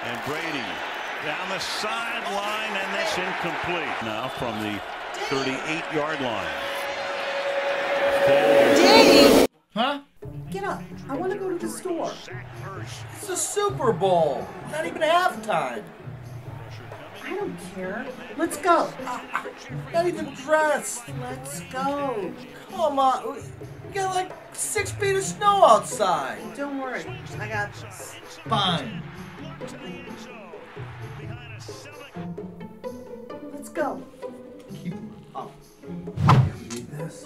And Brady down the sideline, and that's incomplete. Now from the 38-yard line. Dave! Huh? Get up. I want to go to the store. It's the Super Bowl. Not even halftime. I don't care. Let's go. Not even dressed. Let's go. Come on. We got like 6 feet of snow outside. Don't worry. I got this. Fine. Let's go. Keep up. You need this?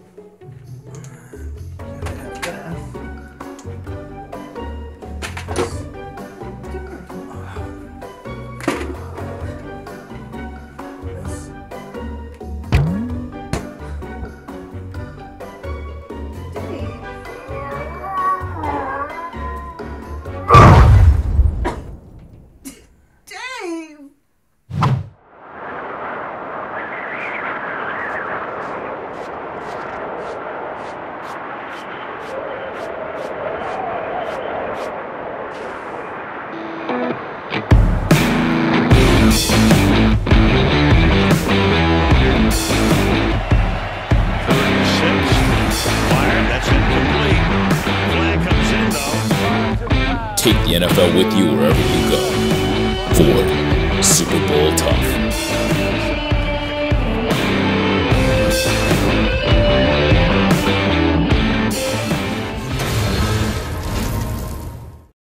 Take the NFL with you wherever you go. Ford, Super Bowl tough.